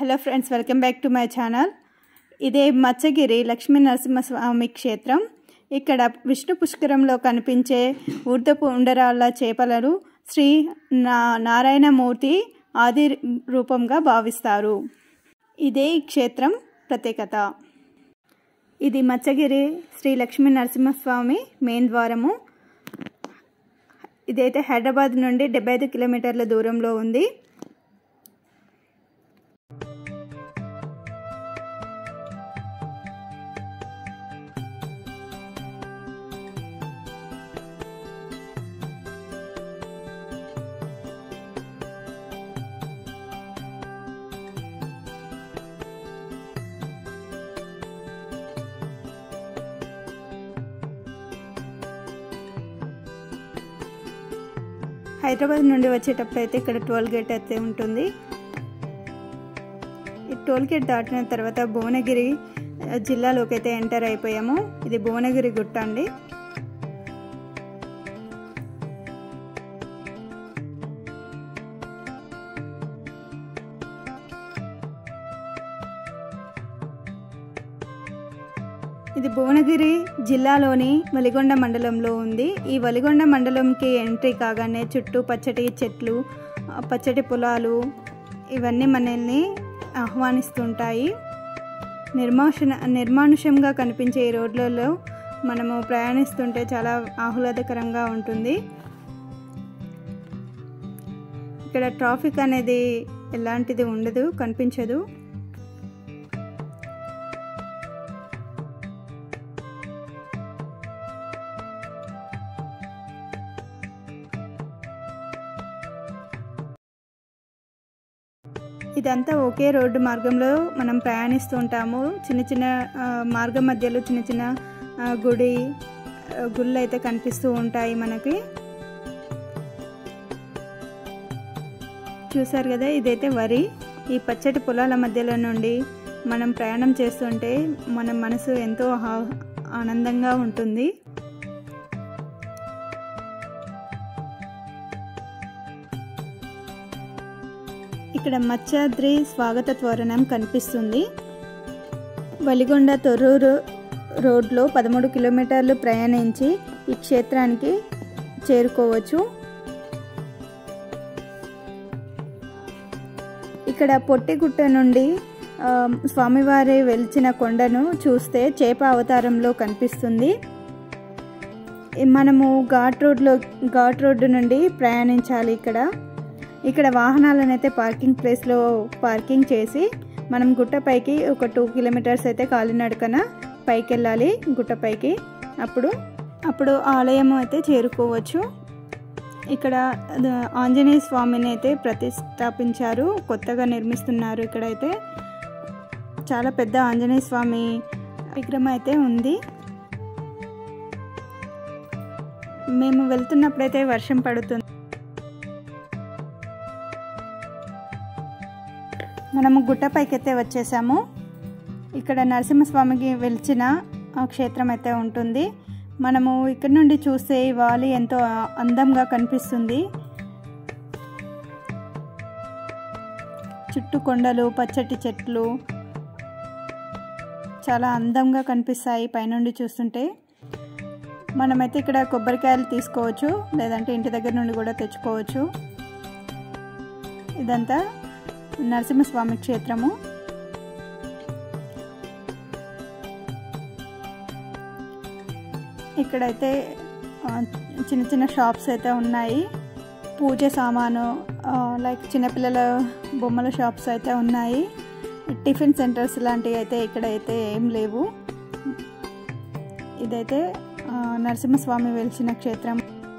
Hello friends, welcome back to my channel. ఇదే మత్స్యగిరి లక్ష్మీ నరసింహస్వామి క్షేత్రం. ఇక్కడ విష్ణు పుష్కరంలో కనిపించే ఊర్ధపు ఉండరాళ్ళ చేపలను శ్రీ నారాయణమూర్తి ఆది రూపంగా భావిస్తారు. ఇదే ఈ క్షేత్రం ప్రత్యేకత. ఇది మత్స్యగిరి శ్రీ లక్ష్మీ నరసింహస్వామి మెయిన్ ద్వారము. ఇదైతే హైదరాబాద్ నుండి 75 కిలోమీటర్ల దూరంలో ఉంది. హైదరాబాద్ నుండి వచ్చేటప్పుడు అయితే ఇక్కడ టోల్ గేట్ అయితే ఉంటుంది. ఈ టోల్ గేట్ దాటిన తర్వాత భువనగిరి జిల్లాలోకి అయితే ఎంటర్ అయిపోయాము. ఇది భువనగిరి గుట్ట అండి. ఇది భువనగిరి జిల్లాలోని వలిగొండ మండలంలో ఉంది. ఈ వలిగొండ మండలంకి ఎంట్రీ కాగానే చుట్టూ పచ్చటి చెట్లు, పచ్చటి పొలాలు ఇవన్నీ మనల్ని ఆహ్వానిస్తుంటాయి. నిర్మానుష్యంగా కనిపించే ఈ రోడ్లలో మనము ప్రయాణిస్తుంటే చాలా ఆహ్లాదకరంగా ఉంటుంది. ఇక్కడ ట్రాఫిక్ అనేది ఎలాంటిది ఉండదు, కనిపించదు. ఇదంతా ఒకే రోడ్డు మార్గంలో మనం ప్రయాణిస్తూ ఉంటాము. చిన్న చిన్న మార్గం మధ్యలో చిన్న చిన్న గుళ్ళు అయితే కనిపిస్తూ ఉంటాయి మనకి. చూసారు కదా, ఇదైతే వరి. ఈ పచ్చటి పొలాల మధ్యలో నుండి మనం ప్రయాణం చేస్తుంటే మన మనసు ఎంతో ఆనందంగా ఉంటుంది. ఇక్కడ మత్స్యాద్రి స్వాగత తోరణం కనిపిస్తుంది. వలిగొండ తొర్రూరు రోడ్లో 13 కిలోమీటర్లు ప్రయాణించి ఈ క్షేత్రానికి చేరుకోవచ్చు. ఇక్కడ పొట్టిగుట్ట నుండి స్వామివారి వెలిచిన కొండను చూస్తే చేప అవతారంలో కనిపిస్తుంది. మనము ఘాట్ రోడ్డు నుండి ప్రయాణించాలి. ఇక్కడ వాహనాలను అయితే పార్కింగ్ ప్లేస్లో పార్కింగ్ చేసి మనం గుట్టపైకి ఒక 2 కిలోమీటర్స్ అయితే కాలినడకన పైకి వెళ్ళాలి గుట్టపైకి. అప్పుడు ఆలయం అయితే చేరుకోవచ్చు. ఇక్కడ ఆంజనేయ స్వామిని అయితే ప్రతిష్టాపించారు, కొత్తగా నిర్మిస్తున్నారు. ఇక్కడైతే చాలా పెద్ద ఆంజనేయ స్వామి విగ్రహం అయితే ఉంది. మేము వెళ్తున్నప్పుడైతే వర్షం పడుతుంది. మనము గుట్టపైకి అయితే వచ్చేసాము. ఇక్కడ నరసింహస్వామికి వెలిచిన క్షేత్రం అయితే ఉంటుంది. మనము ఇక్కడ నుండి చూస్తే ఈ వాలి ఎంతో అందంగా కనిపిస్తుంది. చుట్టూ కొండలు, పచ్చటి చెట్లు చాలా అందంగా కనిపిస్తాయి పైనుండి చూస్తుంటే. మనమైతే ఇక్కడ కొబ్బరికాయలు తీసుకోవచ్చు, లేదంటే ఇంటి దగ్గర నుండి కూడా తెచ్చుకోవచ్చు. ఇదంతా నరసింహస్వామి క్షేత్రము. ఇక్కడైతే చిన్న చిన్న షాప్స్ అయితే ఉన్నాయి. పూజ సామాను, లైక్ చిన్నపిల్లల బొమ్మల షాప్స్ అయితే ఉన్నాయి. టిఫిన్ సెంటర్స్ లాంటివి అయితే ఇక్కడైతే ఏం లేవు. ఇదైతే నరసింహస్వామి వెలిసిన క్షేత్రం.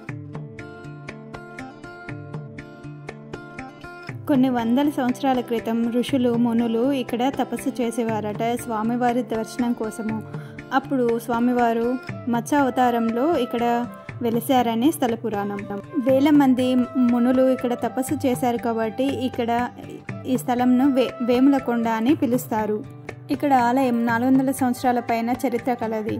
కొన్ని వందల సంవత్సరాల క్రితం ఋషులు, మునులు ఇక్కడ తపస్సు చేసేవారట స్వామివారి దర్శనం కోసము. అప్పుడు స్వామివారు మత్స్య అవతారంలో ఇక్కడ వెలిశారని స్థల పురాణం. వేల మంది మునులు ఇక్కడ తపస్సు చేశారు కాబట్టి ఇక్కడ ఈ స్థలంను వేములకొండ అని పిలుస్తారు. ఇక్కడ ఆలయం 400 సంవత్సరాల పైన చరిత్ర కలది.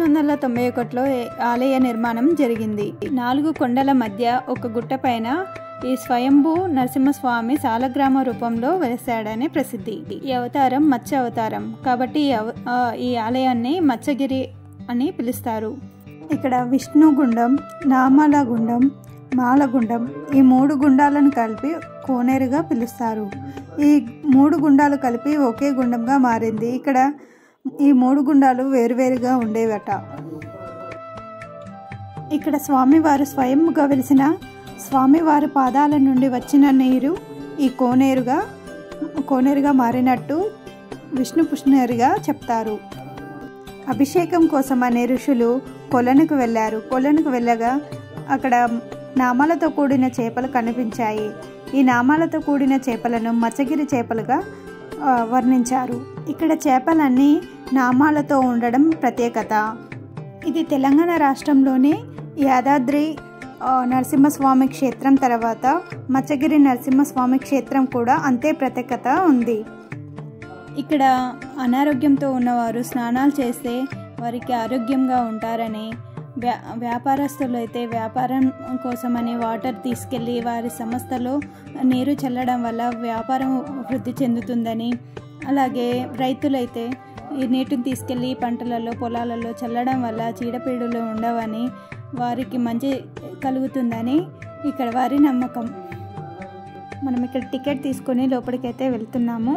1991లో ఆలయ నిర్మాణం జరిగింది. 4 కొండల మధ్య ఒక గుట్ట పైన ఈ స్వయంభూ నరసింహస్వామి సాలగ్రామ రూపంలో వెలిశాడని ప్రసిద్ధి. ఈ అవతారం మత్స్య అవతారం కాబట్టి ఈ ఆలయాన్ని మత్స్యగిరి అని పిలుస్తారు. ఇక్కడ విష్ణుగుండం, నామాల గుండం, మాలగుండం ఈ 3 గుండాలను కలిపి కోనేరుగా పిలుస్తారు. ఈ 3 గుండాలు కలిపి ఒకే గుండంగా మారింది. ఇక్కడ ఈ 3 గుండాలు వేరువేరుగా ఉండేవట. ఇక్కడ స్వామివారు స్వయంగా వెలిసిన స్వామివారి పాదాల నుండి వచ్చిన నీరు ఈ కోనేరుగా మారినట్టు విష్ణు పుష్కరిణిగా చెప్తారు. అభిషేకం కోసం అనే ఋషులు కొలనుకు వెళ్ళారు. కొలనుకు వెళ్ళగా అక్కడ నామాలతో కూడిన చేపలు కనిపించాయి. ఈ నామాలతో కూడిన చేపలను మత్స్యగిరి చేపలుగా వర్ణించారు. ఇక్కడ చేపలన్నీ నామాలతో ఉండడం ప్రత్యేకత. ఇది తెలంగాణ రాష్ట్రంలోని యాదాద్రి నరసింహస్వామి క్షేత్రం తర్వాత మత్స్యగిరి నరసింహస్వామి క్షేత్రం కూడా అంతే ప్రత్యేకత ఉంది. ఇక్కడ అనారోగ్యంతో ఉన్నవారు స్నానాలు చేస్తే వారికి ఆరోగ్యంగా ఉంటారని, వ్యాపారస్తులు అయితే వ్యాపారం కోసమని వాటర్ తీసుకెళ్ళి వారి సంస్థలో నీరు చల్లడం వల్ల వ్యాపారం వృద్ధి చెందుతుందని, అలాగే రైతులైతే ఈ నీటిని తీసుకెళ్ళి పంటలలో పొలాలలో చల్లడం వల్ల చీడపీడలు ఉండవని, వారికి మంచి కలుగుతుందని ఇక్కడ వారి నమ్మకం. మనం ఇక్కడ టికెట్ తీసుకొని లోపలికైతే వెళ్తున్నాము.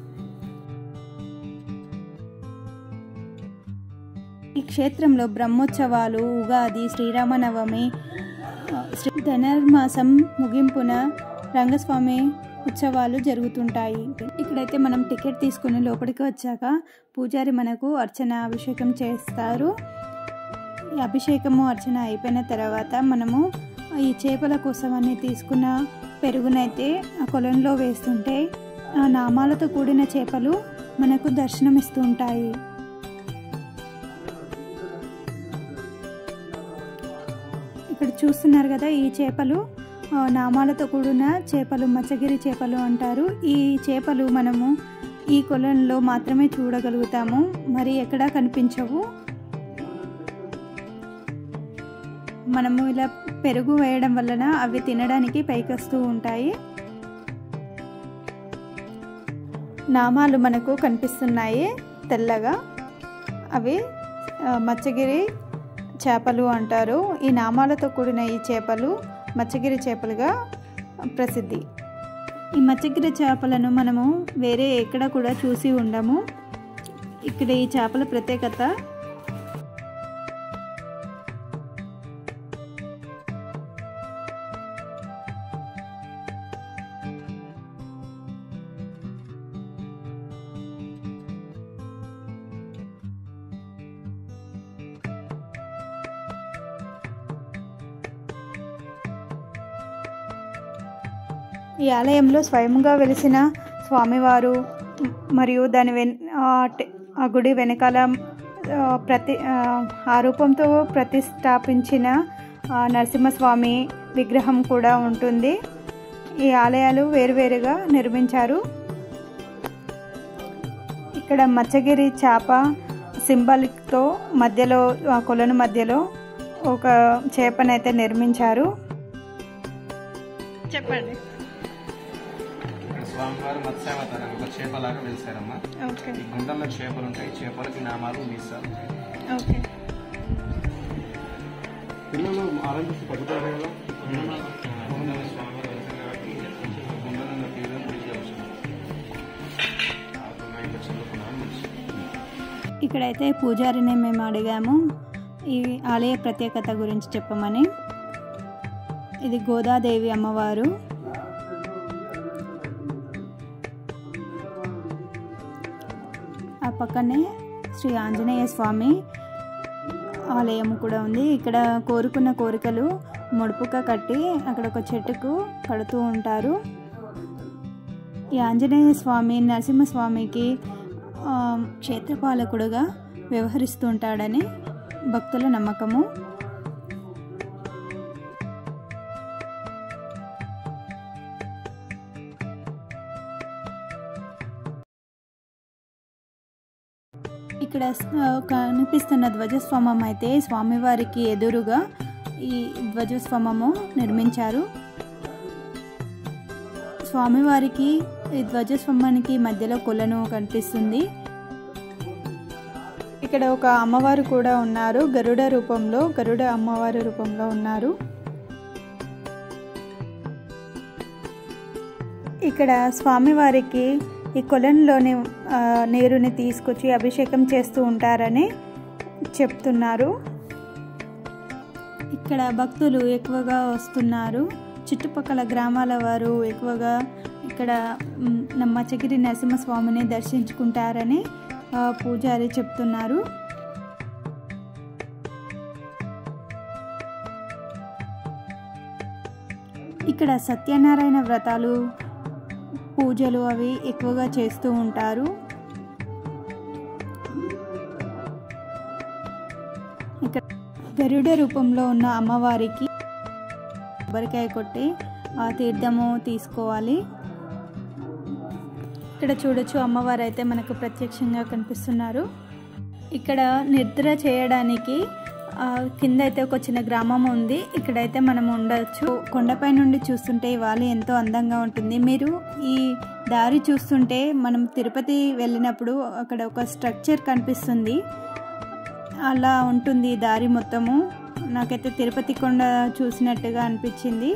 ఈ క్షేత్రంలో బ్రహ్మోత్సవాలు, ఉగాది, శ్రీరామనవమి, ధనుర్మాసం ముగింపున రంగస్వామి ఉత్సవాలు జరుగుతుంటాయి. ఇక్కడైతే మనం టికెట్ తీసుకుని లోపలికి వచ్చాక పూజారి మనకు అర్చన అభిషేకం చేస్తారు. ఈ అభిషేకము అర్చన అయిపోయిన తర్వాత మనము ఈ చేపల కోసమని తీసుకున్న పెరుగునైతే ఆ కొలంలో వేస్తుంటే ఆ నామాలతో కూడిన చేపలు మనకు దర్శనమిస్తూ ఉంటాయి. ఇక్కడ చూస్తున్నారు కదా, ఈ చేపలు నామాలతో కూడిన చేపలు మత్స్యగిరి చేపలు అంటారు. ఈ చేపలు మనము ఈ కొలంలో మాత్రమే చూడగలుగుతాము, మరి ఎక్కడా కనిపించవు. మనము ఇలా పెరుగు వేయడం వలన అవి తినడానికి పైకి వస్తూ ఉంటాయి. నామాలు మనకు కనిపిస్తున్నాయి తెల్లగా, అవి మత్స్యగిరి చేపలు అంటారు. ఈ నామాలతో కూడిన ఈ చేపలు మత్స్యగిరి చేపలుగా ప్రసిద్ధి. ఈ మత్స్యగిరి చేపలను మనము వేరే ఎక్కడ కూడా చూసి ఉండము. ఇక్కడ ఈ చేపల ప్రత్యేకత. ఈ ఆలయంలో స్వయంగా వెలిసిన స్వామివారు మరియు దాని ఆ గుడి వెనకాల ఆ రూపంతో ప్రతిష్టాపించిన నరసింహస్వామి విగ్రహం కూడా ఉంటుంది. ఈ ఆలయాలు వేరువేరుగా నిర్మించారు. ఇక్కడ మత్స్యగిరి చేప సింబాలిక్తో మధ్యలో కొలను మధ్యలో ఒక చేపనైతే నిర్మించారు. చెప్పండి. స్వామివారు మత్స్యావతారం ఒక చేపలాగా వెలిసారమ్మా. ఈ గుండంలో చేపలు ఉంటాయి, చేపలకి నామాలు మీసాలు. పిల్లలు ఆరంభించి పట్టుతారు కదా, స్వామివారు వెలిసారు కాబట్టి గుండంలో తీయడం ఇక్కడైతే పూజారిని మేము అడిగాము ఈ ఆలయ ప్రత్యేకత గురించి చెప్పమని. ఇది గోదాదేవి అమ్మవారు. ఆ పక్కనే శ్రీ ఆంజనేయ స్వామి ఆలయం కూడా ఉంది. ఇక్కడ కోరుకున్న కోరికలు ముడుపుగా కట్టి అక్కడ ఒక చెట్టుకు కడుతూ ఉంటారు. ఈ ఆంజనేయ స్వామి నరసింహస్వామికి క్షేత్రపాలకుడుగా వ్యవహరిస్తూ ఉంటాడని భక్తుల నమ్మకము. ఇక్కడ కనిపిస్తున్న ధ్వజస్తంభం అయితే స్వామివారికి ఎదురుగా ఈ ధ్వజస్తంభము నిర్మించారు. స్వామివారికి ఈ ధ్వజస్తంభానికి మధ్యలో కొలను కనిపిస్తుంది. ఇక్కడ ఒక అమ్మవారు కూడా ఉన్నారు, గరుడ అమ్మవారి రూపంలో ఉన్నారు. ఇక్కడ స్వామివారికి ఈ కొలంలోని నీరుని తీసుకొచ్చి అభిషేకం చేస్తూ ఉంటారని చెప్తున్నారు. ఇక్కడ భక్తులు ఎక్కువగా వస్తున్నారు. చుట్టుపక్కల గ్రామాల వారు ఎక్కువగా ఇక్కడ మచ్చగిరి నరసింహస్వామిని దర్శించుకుంటారని పూజారి చెప్తున్నారు. ఇక్కడ సత్యనారాయణ వ్రతాలు, పూజలు అవి ఎక్కువగా చేస్తూ ఉంటారు. ఇక్కడ గరుడ రూపంలో ఉన్న అమ్మవారికి కొబ్బరికాయ కొట్టి ఆ తీర్థము తీసుకోవాలి. ఇక్కడ చూడొచ్చు, అమ్మవారు అయితే మనకు ప్రత్యక్షంగా కనిపిస్తున్నారు. ఇక్కడ నిద్ర చేయడానికి కింద అయితే ఒక చిన్న గ్రామం ఉంది, ఇక్కడైతే మనం ఉండొచ్చు. కొండపై నుండి చూస్తుంటే ఈ వాలి ఎంతో అందంగా ఉంటుంది. మీరు ఈ దారి చూస్తుంటే మనం తిరుపతి వెళ్ళినప్పుడు అక్కడ ఒక స్ట్రక్చర్ కనిపిస్తుంది, అలా ఉంటుంది ఈ దారి మొత్తము. నాకైతే తిరుపతి కొండ చూసినట్టుగా అనిపించింది.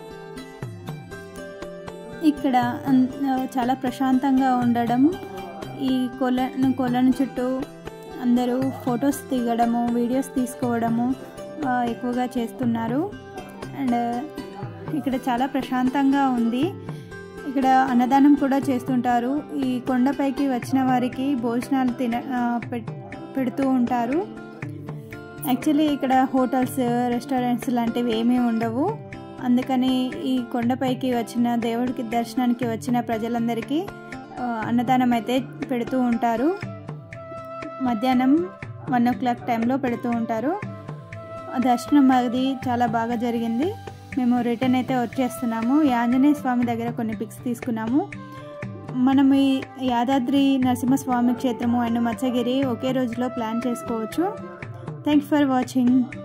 ఇక్కడ చాలా ప్రశాంతంగా ఉండడం, ఈ కొలను చుట్టూ అందరూ ఫొటోస్ దిగడము, వీడియోస్ తీసుకోవడము ఎక్కువగా చేస్తున్నారు. అండ్ ఇక్కడ చాలా ప్రశాంతంగా ఉంది. ఇక్కడ అన్నదానం కూడా చేస్తుంటారు. ఈ కొండపైకి వచ్చిన వారికి భోజనాలు పెడుతూ ఉంటారు. యాక్చువల్లీ ఇక్కడ హోటల్స్, రెస్టారెంట్స్ లాంటివి ఏమీ ఉండవు. అందుకని ఈ కొండపైకి వచ్చిన దేవుడికి దర్శనానికి వచ్చిన ప్రజలందరికీ అన్నదానం అయితే పెడుతూ ఉంటారు. మధ్యాహ్నం 1 o'clock టైంలో పెడుతూ ఉంటారు. దర్శనం అది చాలా బాగా జరిగింది. మేము రిటర్న్ అయితే వచ్చేస్తున్నాము. ఈ ఆంజనేయ స్వామి దగ్గర కొన్ని పిక్స్ తీసుకున్నాము. మనం ఈ యాదాద్రి నరసింహస్వామి క్షేత్రము అండ్ మత్స్యగిరి ఒకే రోజులో ప్లాన్ చేసుకోవచ్చు. Thanks for watching.